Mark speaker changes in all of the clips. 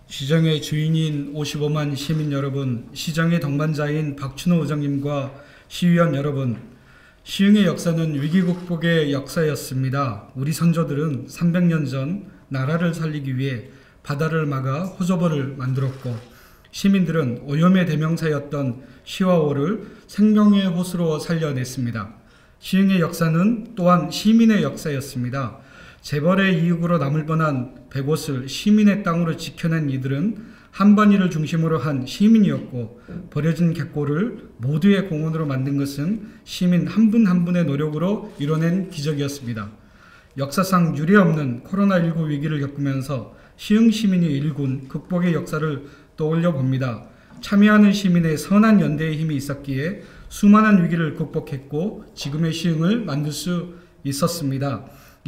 Speaker 1: 시정의 주인인 55만 시민 여러분, 시정의 동반자인 박춘호 의장님과 시의원 여러분, 시흥의 역사는 위기 극복의 역사였습니다. 우리 선조들은 300년 전 나라를 살리기 위해 바다를 막아 호저벌을 만들었고, 시민들은 오염의 대명사였던 시와호를 생명의 호수로 살려냈습니다. 시흥의 역사는 또한 시민의 역사였습니다. 재벌의 이익으로 남을 뻔한 100옷을 시민의 땅으로 지켜낸 이들은 한반이를 중심으로 한 시민이었고, 버려진 갯골을 모두의 공원으로 만든 것은 시민 한 분 한 분의 노력으로 이뤄낸 기적이었습니다. 역사상 유례없는 코로나19 위기를 겪으면서 시흥 시민이 일군 극복의 역사를 떠올려 봅니다. 참여하는 시민의 선한 연대의 힘이 있었기에 수많은 위기를 극복했고 지금의 시흥을 만들 수 있었습니다.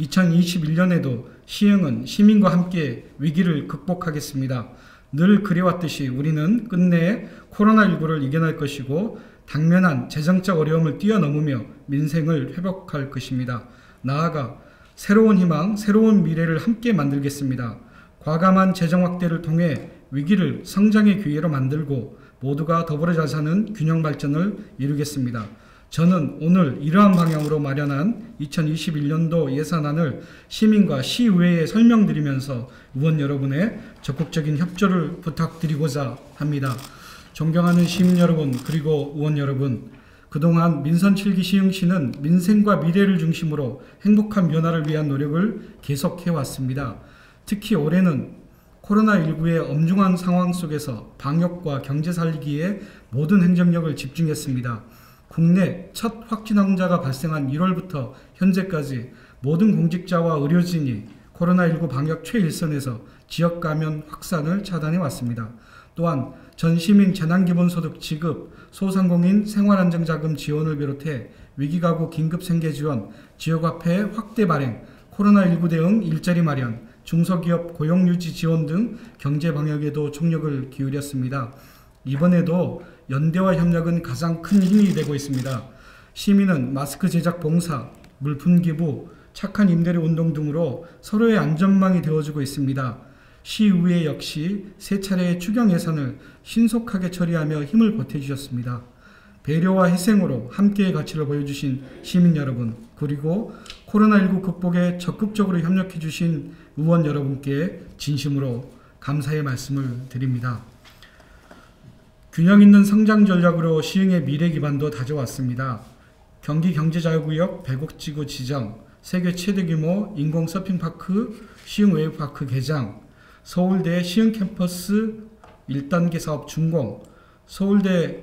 Speaker 1: 2021년에도 시흥은 시민과 함께 위기를 극복하겠습니다. 늘 그래왔듯이 우리는 끝내 코로나19를 이겨낼 것이고 당면한 재정적 어려움을 뛰어넘으며 민생을 회복할 것입니다. 나아가 새로운 희망, 새로운 미래를 함께 만들겠습니다. 과감한 재정 확대를 통해 위기를 성장의 기회로 만들고 모두가 더불어 잘 사는 균형 발전을 이루겠습니다. 저는 오늘 이러한 방향으로 마련한 2021년도 예산안을 시민과 시의회에 설명드리면서 의원 여러분의 적극적인 협조를 부탁드리고자 합니다. 존경하는 시민 여러분, 그리고 의원 여러분, 그동안 민선 7기 시흥시는 민생과 미래를 중심으로 행복한 변화를 위한 노력을 계속해왔습니다. 특히 올해는 코로나19의 엄중한 상황 속에서 방역과 경제 살리기에 모든 행정력을 집중했습니다. 국내 첫 확진 환자가 발생한 1월부터 현재까지 모든 공직자와 의료진이 코로나19 방역 최일선에서 지역 감염 확산을 차단해 왔습니다. 또한 전 시민 재난기본소득 지급, 소상공인 생활안정자금 지원을 비롯해 위기가구 긴급생계지원, 지역화폐 확대 발행, 코로나19 대응 일자리 마련, 중소기업 고용유지 지원 등 경제방역에도 총력을 기울였습니다. 이번에도 연대와 협력은 가장 큰 힘이 되고 있습니다. 시민은 마스크 제작 봉사, 물품 기부, 착한 임대료 운동 등으로 서로의 안전망이 되어주고 있습니다. 시의회 역시 세 차례의 추경 예산을 신속하게 처리하며 힘을 보태주셨습니다. 배려와 희생으로 함께의 가치를 보여주신 시민 여러분, 그리고 코로나19 극복에 적극적으로 협력해 주신 의원 여러분께 진심으로 감사의 말씀을 드립니다. 균형 있는 성장 전략으로 시흥의 미래 기반도 다져왔습니다. 경기 경제자유구역 100억지구 지정, 세계 최대 규모 인공 서핑파크 시흥 웨이브파크 개장, 서울대 시흥 캠퍼스 1단계 사업 준공, 서울대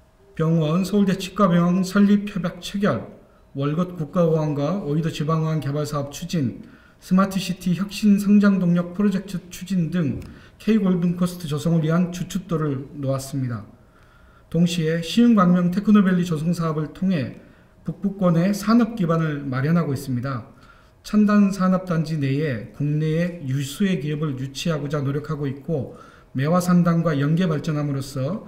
Speaker 1: 병원, 서울대 치과병원 설립 협약 체결, 월곶 국가의원과 오이도 지방의원 개발 사업 추진, 스마트시티 혁신 성장 동력 프로젝트 추진 등 K골든코스트 조성을 위한 주춧돌을 놓았습니다. 동시에 시흥 광명 테크노밸리 조성 사업을 통해 북부권의 산업 기반을 마련하고 있습니다. 첨단 산업단지 내에 국내의 유수의 기업을 유치하고자 노력하고 있고, 매화 산단과 연계 발전함으로써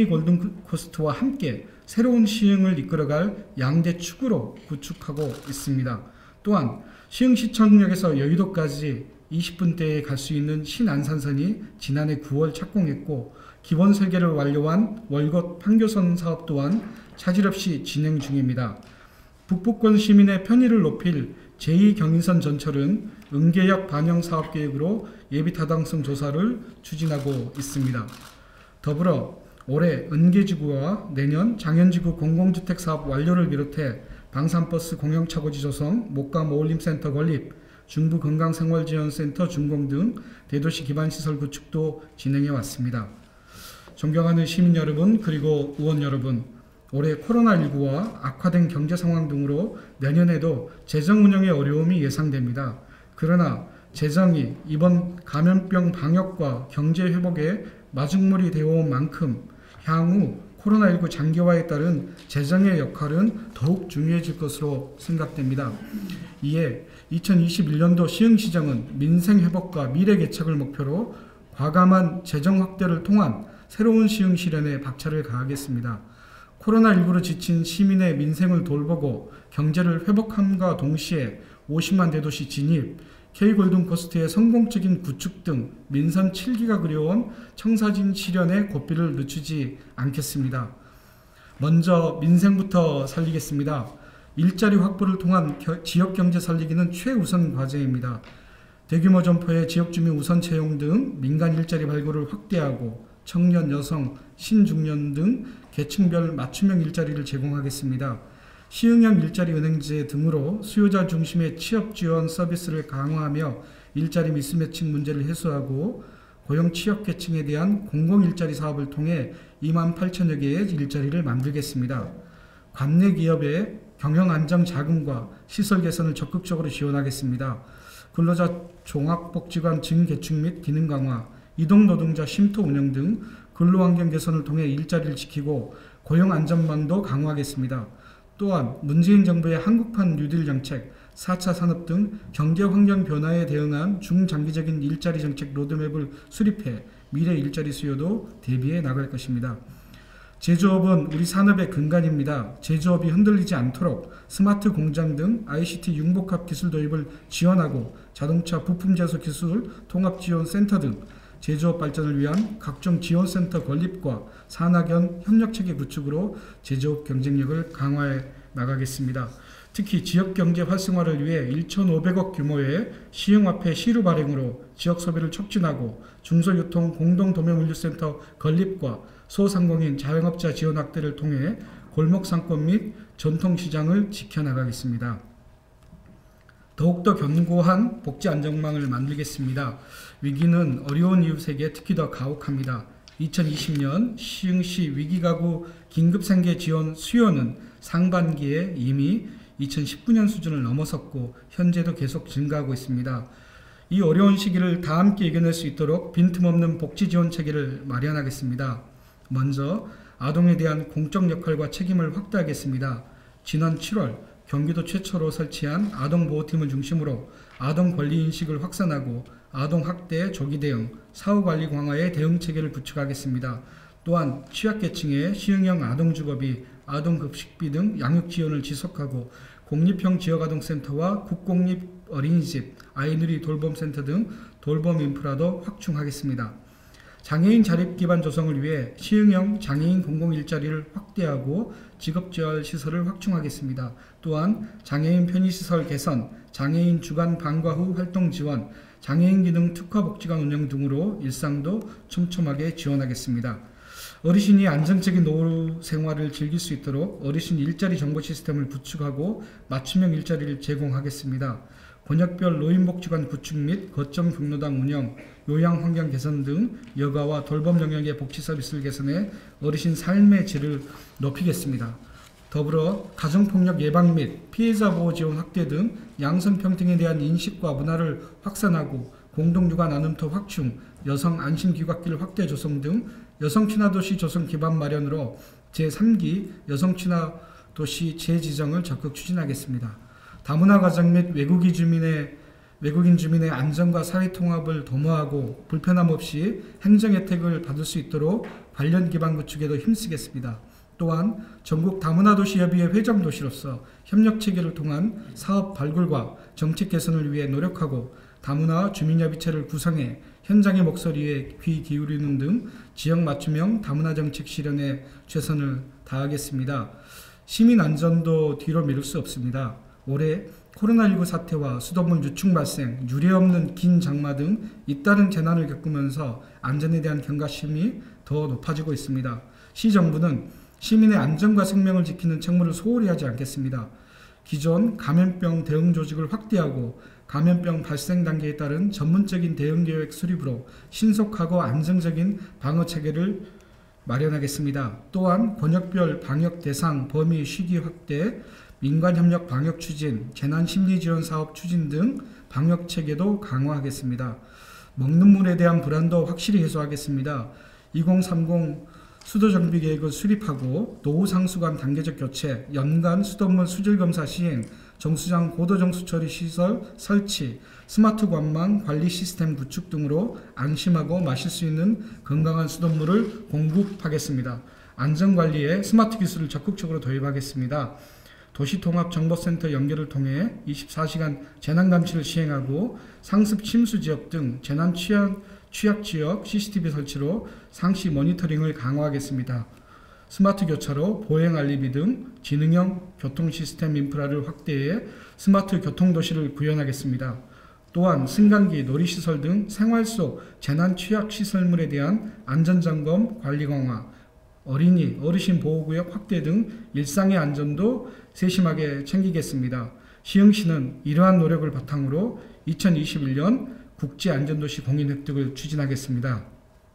Speaker 1: K골든코스트와 함께 새로운 시흥을 이끌어갈 양대 축으로 구축하고 있습니다. 또한 시흥시청역에서 여의도까지 20분대에 갈 수 있는 신안산선이 지난해 9월 착공했고, 기본 설계를 완료한 월곶 판교선 사업 또한 차질 없이 진행 중입니다. 북부권 시민의 편의를 높일 제2경인선 전철은 은계역 반영 사업 계획으로 예비 타당성 조사를 추진하고 있습니다. 더불어 올해 은계지구와 내년 장현지구 공공주택 사업 완료를 비롯해 방산버스 공영차고지 조성, 목감 어울림센터 건립, 중부건강생활지원센터 준공 등 대도시 기반시설 구축도 진행해 왔습니다. 존경하는 시민 여러분, 그리고 의원 여러분, 올해 코로나19와 악화된 경제 상황 등으로 내년에도 재정 운영의 어려움이 예상됩니다. 그러나 재정이 이번 감염병 방역과 경제 회복에 마중물이 되어온 만큼 향후 코로나19 장기화에 따른 재정의 역할은 더욱 중요해질 것으로 생각됩니다. 이에 2021년도 시흥시정은 민생 회복과 미래 개척을 목표로 과감한 재정 확대를 통한 새로운 시흥 실현에 박차를 가하겠습니다. 코로나19로 지친 시민의 민생을 돌보고 경제를 회복함과 동시에 50만 대도시 진입, K골든코스트의 성공적인 구축 등 민선 7기가 그려온 청사진 실현에 고삐를 늦추지 않겠습니다. 먼저 민생부터 살리겠습니다. 일자리 확보를 통한 지역경제 살리기는 최우선 과제입니다. 대규모 점포의 지역주민 우선 채용 등 민간 일자리 발굴을 확대하고 청년, 여성, 신중년 등 계층별 맞춤형 일자리를 제공하겠습니다. 시흥형 일자리 은행제 등으로 수요자 중심의 취업 지원 서비스를 강화하며 일자리 미스매칭 문제를 해소하고 고용 취약 계층에 대한 공공일자리 사업을 통해 28,000여 개의 일자리를 만들겠습니다. 관내 기업의 경영 안정 자금과 시설 개선을 적극적으로 지원하겠습니다. 근로자 종합복지관 증개축 및 기능 강화, 이동노동자 쉼터 운영 등 근로환경 개선을 통해 일자리를 지키고 고용 안전망도 강화하겠습니다. 또한 문재인 정부의 한국판 뉴딜 정책, 4차 산업 등 경제 환경 변화에 대응한 중장기적인 일자리 정책 로드맵을 수립해 미래 일자리 수요도 대비해 나갈 것입니다. 제조업은 우리 산업의 근간입니다. 제조업이 흔들리지 않도록 스마트 공장 등 ICT 융복합 기술 도입을 지원하고 자동차 부품 제조 기술 통합 지원 센터 등 제조업 발전을 위한 각종 지원센터 건립과 산학연 협력체계 구축으로 제조업 경쟁력을 강화해 나가겠습니다. 특히 지역경제 활성화를 위해 1,500억 규모의 시흥화폐 시루 발행으로 지역 소비를 촉진하고 중소유통 공동도매물류센터 건립과 소상공인 자영업자 지원 확대를 통해 골목상권 및 전통시장을 지켜나가겠습니다. 더욱더 견고한 복지 안정망을 만들겠습니다. 위기는 어려운 이웃에게 특히 더 가혹합니다. 2020년 시흥시 위기가구 긴급생계 지원 수요는 상반기에 이미 2019년 수준을 넘어섰고 현재도 계속 증가하고 있습니다. 이 어려운 시기를 다 함께 이겨낼 수 있도록 빈틈없는 복지 지원 체계를 마련하겠습니다. 먼저 아동에 대한 공적 역할과 책임을 확대하겠습니다. 지난 7월 경기도 최초로 설치한 아동보호팀을 중심으로 아동 권리 인식을 확산하고 아동학대 조기 대응, 사후관리 강화의 대응 체계를 구축하겠습니다. 또한 취약계층의 시흥형 아동주거비, 아동급식비 등 양육 지원을 지속하고 공립형 지역아동센터와 국공립 어린이집, 아이누리 돌봄센터 등 돌봄 인프라도 확충하겠습니다. 장애인 자립기반 조성을 위해 시흥형 장애인 공공일자리를 확대하고 직업재활 시설을 확충하겠습니다. 또한 장애인 편의시설 개선, 장애인 주간 방과 후 활동 지원, 장애인 기능 특화복지관 운영 등으로 일상도 촘촘하게 지원하겠습니다. 어르신이 안정적인 노후 생활을 즐길 수 있도록 어르신 일자리 정보 시스템을 구축하고 맞춤형 일자리를 제공하겠습니다. 권역별 노인복지관 구축 및 거점 경로당 운영, 요양환경 개선 등 여가와 돌봄 영역의 복지 서비스를 개선해 어르신 삶의 질을 높이겠습니다. 더불어 가정폭력 예방 및 피해자 보호 지원 확대 등 양성평등에 대한 인식과 문화를 확산하고 공동육아 나눔터 확충, 여성 안심귀갓길 확대 조성 등 여성친화도시 조성 기반 마련으로 제3기 여성친화도시 재지정을 적극 추진하겠습니다. 다문화 가정 및 외국인 주민의 안전과 사회통합을 도모하고 불편함 없이 행정 혜택을 받을 수 있도록 관련 기반 구축에도 힘쓰겠습니다. 또한 전국 다문화도시협의회 회장도시로서 협력체계를 통한 사업 발굴과 정책 개선을 위해 노력하고 다문화 주민협의체를 구성해 현장의 목소리에 귀 기울이는 등 지역 맞춤형 다문화 정책 실현에 최선을 다하겠습니다. 시민 안전도 뒤로 미룰 수 없습니다. 올해 코로나19 사태와 수돗물 유충 발생, 유례없는 긴 장마 등 잇따른 재난을 겪으면서 안전에 대한 경각심이 더 높아지고 있습니다. 시정부는 시민의 안전과 생명을 지키는 책무를 소홀히 하지 않겠습니다. 기존 감염병 대응 조직을 확대하고 감염병 발생 단계에 따른 전문적인 대응 계획 수립으로 신속하고 안정적인 방어 체계를 마련하겠습니다. 또한 권역별 방역 대상 범위 시기 확대, 민관협력 방역 추진, 재난심리지원 사업 추진 등 방역 체계도 강화하겠습니다. 먹는 물에 대한 불안도 확실히 해소하겠습니다. 2030 수도정비 계획을 수립하고 노후상수관 단계적 교체, 연간 수돗물 수질검사 시행, 정수장 고도정수 처리 시설 설치, 스마트 관망 관리 시스템 구축 등으로 안심하고 마실 수 있는 건강한 수돗물을 공급하겠습니다. 안전관리에 스마트 기술을 적극적으로 도입하겠습니다. 도시통합정보센터 연결을 통해 24시간 재난감시를 시행하고 상습 침수지역 등 재난 취약지역 CCTV 설치로 상시 모니터링을 강화하겠습니다. 스마트 교차로, 보행 알림이 등 지능형 교통 시스템 인프라를 확대해 스마트 교통도시를 구현하겠습니다. 또한 승강기, 놀이시설 등 생활 속 재난 취약 시설물에 대한 안전점검, 관리 강화, 어린이, 어르신 보호구역 확대 등 일상의 안전도 세심하게 챙기겠습니다. 시흥시는 이러한 노력을 바탕으로 2021년 국제안전도시 공인 획득을 추진하겠습니다.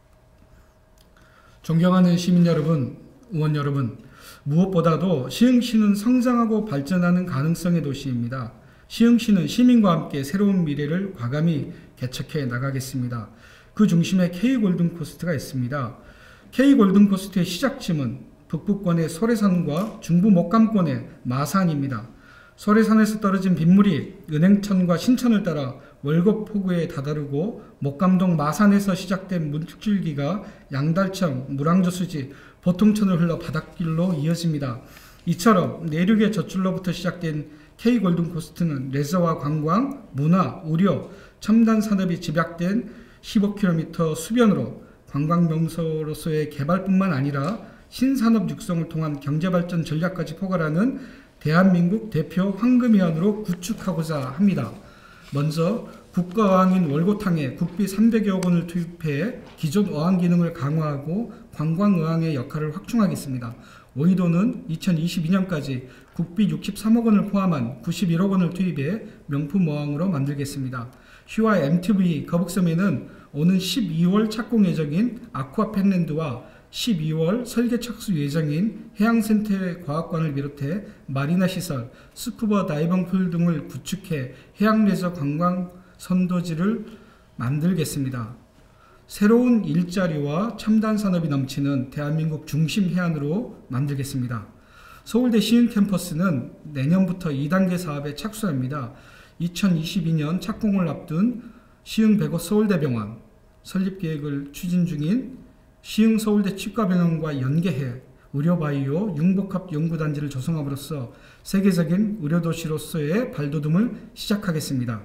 Speaker 1: 존경하는 시민 여러분, 의원 여러분, 무엇보다도 시흥시는 성장하고 발전하는 가능성의 도시입니다. 시흥시는 시민과 함께 새로운 미래를 과감히 개척해 나가겠습니다. 그 중심에 K골든코스트가 있습니다. K골든코스트의 시작점은 북부권의 소래산과 중부 목감권의 마산입니다. 소래산에서 떨어진 빗물이 은행천과 신천을 따라 월곡포구에 다다르고 목감동 마산에서 시작된 물줄기가 양달천, 물왕저수지, 보통천을 흘러 바닷길로 이어집니다. 이처럼 내륙의 젖줄로부터 시작된 K골든코스트는 레저와 관광, 문화, 의료, 첨단 산업이 집약된 15km 수변으로 관광명소로서의 개발뿐만 아니라 신산업 육성을 통한 경제발전 전략까지 포괄하는 대한민국 대표 황금해안으로 구축하고자 합니다. 먼저 국가어항인 월곶항에 국비 300여 원을 투입해 기존 어항 기능을 강화하고 관광어항의 역할을 확충하겠습니다. 오이도는 2022년까지 국비 63억 원을 포함한 91억 원을 투입해 명품어항으로 만들겠습니다. 휴와 MTV 거북섬에는 오는 12월 착공 예정인 아쿠아 펜랜드와 12월 설계 착수 예정인 해양생태 과학관을 비롯해 마리나 시설, 스쿠버 다이빙 풀 등을 구축해 해양레저 관광 선도지를 만들겠습니다. 새로운 일자리와 첨단 산업이 넘치는 대한민국 중심 해안으로 만들겠습니다. 서울대 시흥 캠퍼스는 내년부터 2단계 사업에 착수합니다. 2022년 착공을 앞둔 시흥 105 서울대병원, 설립계획을 추진 중인 시흥 서울대 치과병원과 연계해 의료바이오 융복합 연구단지를 조성함으로써 세계적인 의료도시로서의 발돋움을 시작하겠습니다.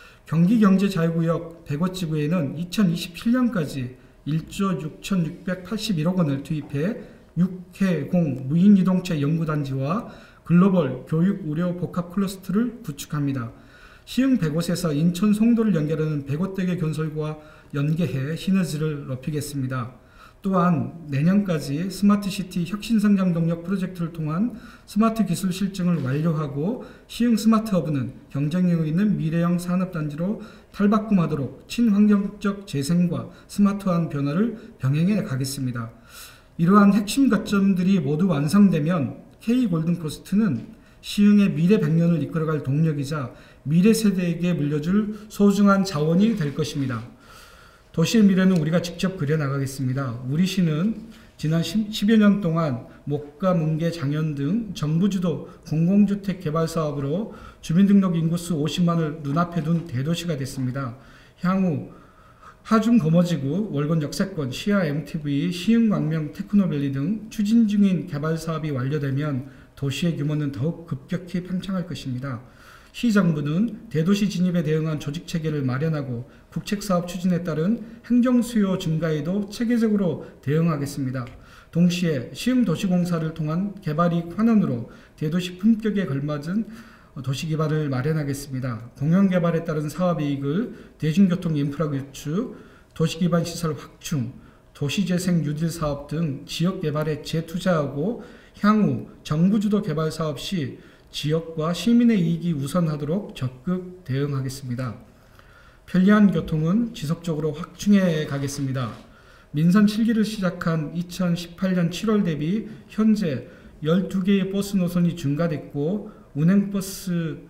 Speaker 1: 경기경제자유구역 105지구에는 2027년까지 1조 6,681억 원을 투입해 육해공 무인이동체 연구단지와 글로벌 교육의료복합 클러스터를 구축합니다. 시흥 105에서 인천 송도를 연결하는 105대 건설과 연계해 시너지를 높이겠습니다. 또한 내년까지 스마트시티 혁신성장동력 프로젝트를 통한 스마트 기술 실증을 완료하고 시흥 스마트허브는 경쟁력 있는 미래형 산업단지로 탈바꿈하도록 친환경적 재생과 스마트한 변화를 병행해 가겠습니다. 이러한 핵심 거점들이 모두 완성되면 K골든코스트는 시흥의 미래 100년을 이끌어갈 동력이자 미래 세대에게 물려줄 소중한 자원이 될 것입니다. 도시의 미래는 우리가 직접 그려나가겠습니다. 우리 시는 지난 10여 년 동안 목가, 문계, 장현 등 정부주도 공공주택 개발 사업으로 주민등록 인구수 50만을 눈앞에 둔 대도시가 됐습니다. 향후 하중 거머지구, 월곤 역세권, 시야 MTV, 시흥광명 테크노밸리 등 추진 중인 개발 사업이 완료되면 도시의 규모는 더욱 급격히 팽창할 것입니다. 시정부는 대도시 진입에 대응한 조직체계를 마련하고 국책사업 추진에 따른 행정수요 증가에도 체계적으로 대응하겠습니다. 동시에 시흥도시공사를 통한 개발이익 환원으로 대도시 품격에 걸맞은 도시개발을 마련하겠습니다. 공영개발에 따른 사업이익을 대중교통 인프라 구축, 도시기반 시설 확충, 도시재생 뉴딜 사업 등 지역개발에 재투자하고 향후 정부주도 개발 사업 시 지역과 시민의 이익이 우선하도록 적극 대응하겠습니다. 편리한 교통은 지속적으로 확충해 가겠습니다. 민선 7기를 시작한 2018년 7월 대비 현재 12개의 버스 노선이 증가됐고 운행버스는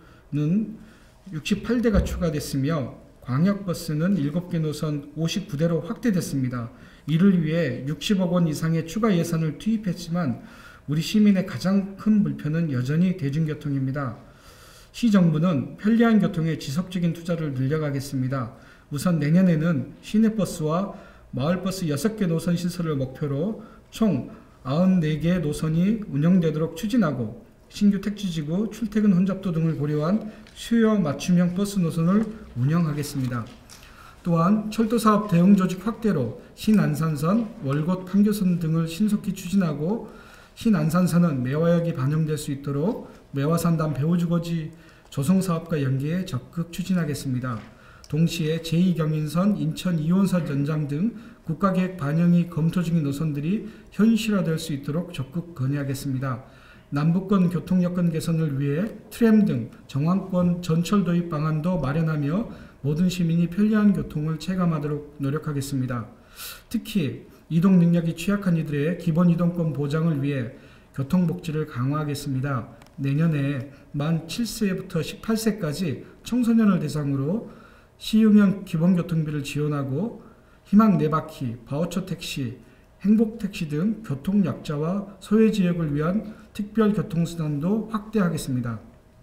Speaker 1: 68대가 추가됐으며 광역버스는 7개 노선 59대로 확대됐습니다. 이를 위해 60억 원 이상의 추가 예산을 투입했지만 우리 시민의 가장 큰 불편은 여전히 대중교통입니다. 시정부는 편리한 교통에 지속적인 투자를 늘려가겠습니다. 우선 내년에는 시내버스와 마을버스 6개 노선 시설을 목표로 총 94개 노선이 운영되도록 추진하고 신규 택지지구, 출퇴근 혼잡도 등을 고려한 수요 맞춤형 버스 노선을 운영하겠습니다. 또한 철도사업 대응조직 확대로 신안산선, 월곶 판교선 등을 신속히 추진하고 신안산선은 매화역이 반영될 수 있도록 매화산단 배후주거지 조성사업과 연계해 적극 추진하겠습니다. 동시에 제2경인선, 인천 2호선 연장 등 국가계획 반영이 검토 중인 노선들이 현실화될 수 있도록 적극 건의하겠습니다. 남북권 교통여건 개선을 위해 트램 등 정황권 전철 도입 방안도 마련하며 모든 시민이 편리한 교통을 체감하도록 노력하겠습니다. 특히 이동 능력이 취약한 이들의 기본 이동권 보장을 위해 교통복지를 강화하겠습니다. 내년에 만 7세부터 18세까지 청소년을 대상으로 시흥형 기본교통비를 지원하고 희망 4바퀴, 바우처 택시, 행복 택시 등 교통약자와 소외지역을 위한 특별교통수단도 확대하겠습니다.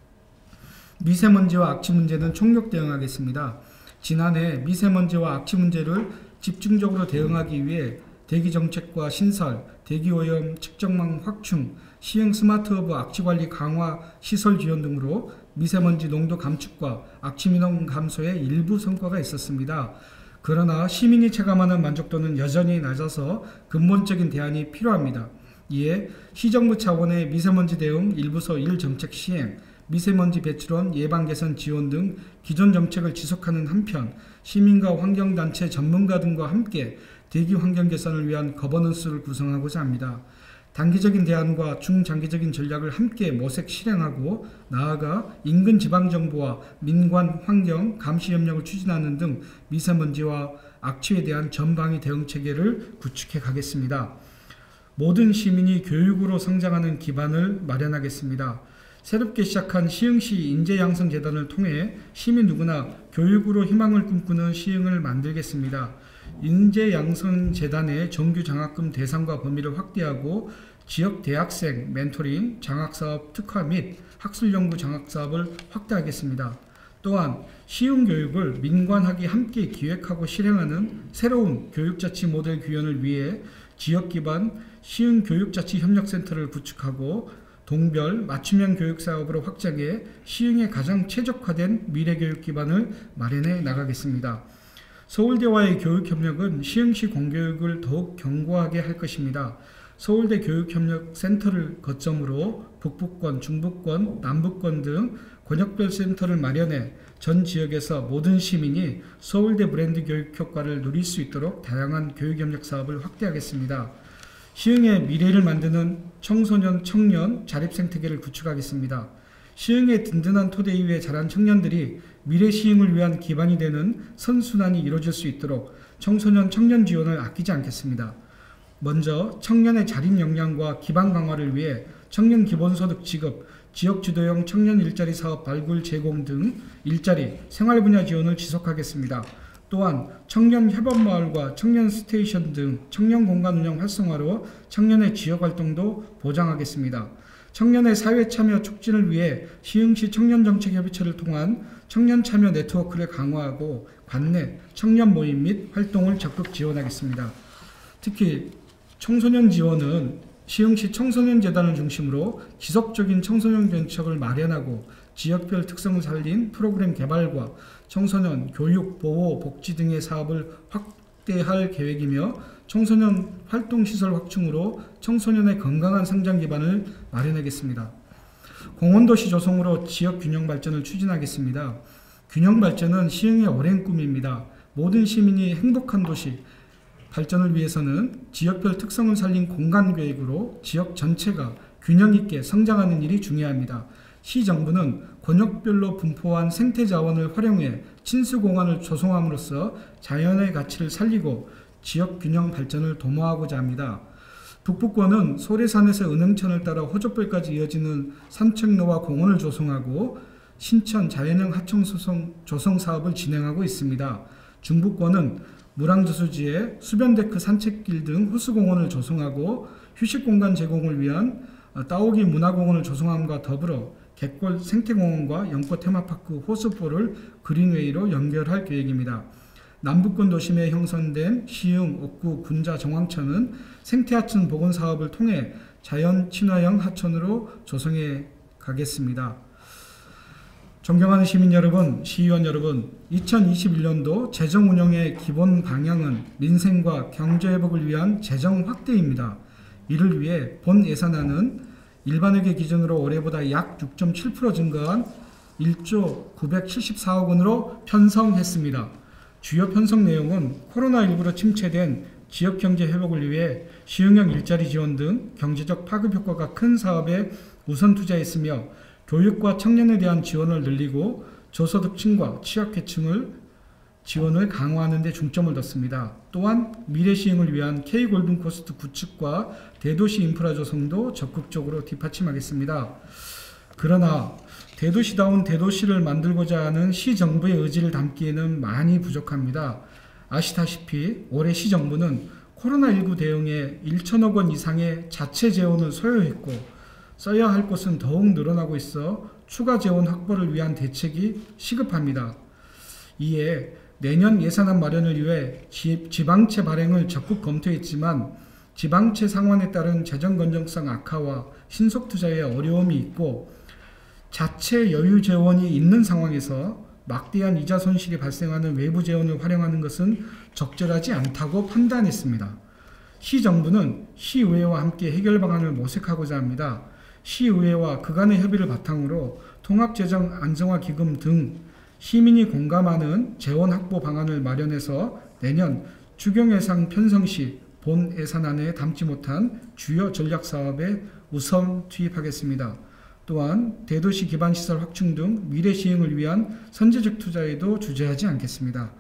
Speaker 1: 미세먼지와 악취 문제는 총력 대응하겠습니다. 지난해 미세먼지와 악취 문제를 집중적으로 대응하기 위해 대기정책과 신설, 대기오염 측정망 확충, 시흥 스마트허브 악취관리 강화 시설 지원 등으로 미세먼지 농도 감축과 악취 민원 감소에 일부 성과가 있었습니다. 그러나 시민이 체감하는 만족도는 여전히 낮아서 근본적인 대안이 필요합니다. 이에 시정부 차원의 미세먼지 대응 일부서 1 정책 시행, 미세먼지 배출원 예방 개선 지원 등 기존 정책을 지속하는 한편 시민과 환경단체 전문가 등과 함께 대기 환경 개선을 위한 거버넌스를 구성하고자 합니다. 단기적인 대안과 중장기적인 전략을 함께 모색 실행하고 나아가 인근 지방정부와 민관, 환경, 감시 협력을 추진하는 등 미세먼지와 악취에 대한 전방위 대응 체계를 구축해 가겠습니다. 모든 시민이 교육으로 성장하는 기반을 마련하겠습니다. 새롭게 시작한 시흥시 인재양성재단을 통해 시민 누구나 교육으로 희망을 꿈꾸는 시흥을 만들겠습니다. 인재양성재단의 정규 장학금 대상과 범위를 확대하고 지역 대학생 멘토링, 장학사업 특화 및 학술연구 장학사업을 확대하겠습니다. 또한 시흥교육을 민관학이 함께 기획하고 실행하는 새로운 교육자치 모델 구현을 위해 지역기반 시흥교육자치협력센터를 구축하고 동별 맞춤형 교육사업으로 확장해 시흥에 가장 최적화된 미래교육 기반을 마련해 나가겠습니다. 서울대와의 교육협력은 시흥시 공교육을 더욱 견고하게 할 것입니다. 서울대 교육협력센터를 거점으로 북부권, 중부권, 남부권 등 권역별 센터를 마련해 전 지역에서 모든 시민이 서울대 브랜드 교육 효과를 누릴 수 있도록 다양한 교육협력 사업을 확대하겠습니다. 시흥의 미래를 만드는 청소년, 청년, 자립생태계를 구축하겠습니다. 시흥의 든든한 토대 위에 자란 청년들이 미래 시흥을 위한 기반이 되는 선순환이 이루어질 수 있도록 청소년, 청년 지원을 아끼지 않겠습니다. 먼저 청년의 자립 역량과 기반 강화를 위해 청년 기본소득 지급, 지역주도형 청년 일자리 사업 발굴 제공 등 일자리, 생활 분야 지원을 지속하겠습니다. 또한 청년 협업마을과 청년 스테이션 등 청년 공간 운영 활성화로 청년의 지역활동도 보장하겠습니다. 청년의 사회 참여 촉진을 위해 시흥시 청년정책협의체를 통한 청년 참여 네트워크를 강화하고 관내 청년 모임 및 활동을 적극 지원하겠습니다. 특히 청소년 지원은 시흥시 청소년재단을 중심으로 지속적인 청소년 정책을 마련하고 지역별 특성을 살린 프로그램 개발과 청소년 교육, 보호, 복지 등의 사업을 확대할 계획이며 청소년 활동시설 확충으로 청소년의 건강한 성장 기반을 마련하겠습니다. 공원도시 조성으로 지역 균형 발전을 추진하겠습니다. 균형 발전은 시흥의 오랜 꿈입니다. 모든 시민이 행복한 도시 발전을 위해서는 지역별 특성을 살린 공간계획으로 지역 전체가 균형 있게 성장하는 일이 중요합니다. 시정부는 권역별로 분포한 생태자원을 활용해 친수공원을 조성함으로써 자연의 가치를 살리고 지역균형 발전을 도모하고자 합니다. 북부권은 소래산에서 은흥천을 따라 호접벌까지 이어지는 산책로와 공원을 조성하고 신천 자연형 하천 조성 사업을 진행하고 있습니다. 중부권은 물항저수지에 수변데크 산책길 등 호수공원을 조성하고 휴식공간 제공을 위한 따오기 문화공원을 조성함과 더불어 갯골 생태공원과 연꽃 테마파크 호수포를 그린웨이로 연결할 계획입니다. 남북권 도심에 형성된 시흥, 옥구, 군자, 정왕천은 생태하천 복원 사업을 통해 자연 친화형 하천으로 조성해 가겠습니다. 존경하는 시민 여러분, 시의원 여러분, 2021년도 재정 운영의 기본 방향은 민생과 경제 회복을 위한 재정 확대입니다. 이를 위해 본 예산안은 일반회계 기준으로 올해보다 약 6.7% 증가한 1조 974억 원으로 편성했습니다. 주요 편성 내용은 코로나19로 침체된 지역경제 회복을 위해 시흥형 일자리 지원 등 경제적 파급 효과가 큰 사업에 우선 투자했으며 교육과 청년에 대한 지원을 늘리고 저소득층과 취약계층을 지원을 강화하는 데 중점을 뒀습니다. 또한 미래 시흥을 위한 K골든코스트 구축과 대도시 인프라 조성도 적극적으로 뒷받침하겠습니다. 그러나 대도시다운 대도시를 만들고자 하는 시정부의 의지를 담기에는 많이 부족합니다. 아시다시피 올해 시정부는 코로나19 대응에 1천억 원 이상의 자체 재원을 소요했고 써야 할 곳은 더욱 늘어나고 있어 추가 재원 확보를 위한 대책이 시급합니다. 이에 내년 예산안 마련을 위해 지방채 발행을 적극 검토했지만 지방채 상환에 따른 재정 건전성 악화와 신속 투자에 어려움이 있고 자체 여유 재원이 있는 상황에서 막대한 이자 손실이 발생하는 외부 재원을 활용하는 것은 적절하지 않다고 판단했습니다. 시정부는 시의회와 함께 해결 방안을 모색하고자 합니다. 시의회와 그간의 협의를 바탕으로 통합재정 안정화 기금 등 시민이 공감하는 재원 확보 방안을 마련해서 내년 추경예산 편성 시 본 예산안에 담지 못한 주요 전략사업에 우선 투입하겠습니다. 또한 대도시 기반시설 확충 등 미래 시흥을 위한 선제적 투자에도 주저하지 않겠습니다.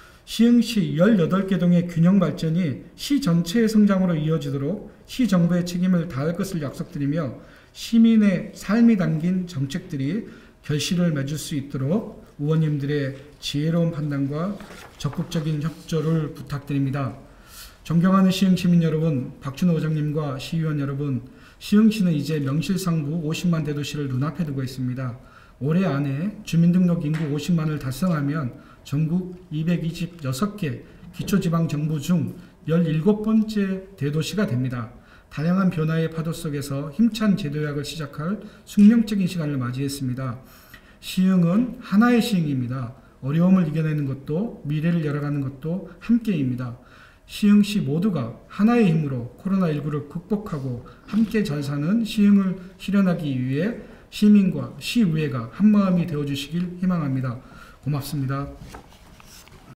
Speaker 1: 시흥시 18개 동의 균형 발전이 시 전체의 성장으로 이어지도록 시정부의 책임을 다할 것을 약속드리며 시민의 삶이 담긴 정책들이 결실을 맺을 수 있도록 의원님들의 지혜로운 판단과 적극적인 협조를 부탁드립니다. 존경하는 시흥 시민 여러분, 박준호 의장님과 시의원 여러분, 시흥시는 이제 명실상부 50만 대도시를 눈앞에 두고 있습니다. 올해 안에 주민등록 인구 50만을 달성하면 전국 226개 기초지방정부 중 17번째 대도시가 됩니다. 다양한 변화의 파도 속에서 힘찬 재도약을 시작할 숙명적인 시간을 맞이했습니다. 시흥은 하나의 시흥입니다. 어려움을 이겨내는 것도 미래를 열어가는 것도 함께입니다. 시흥시 모두가 하나의 힘으로 코로나19를 극복하고 함께 잘 사는 시흥을 실현하기 위해 시민과 시의회가 한마음이 되어주시길 희망합니다. 고맙습니다.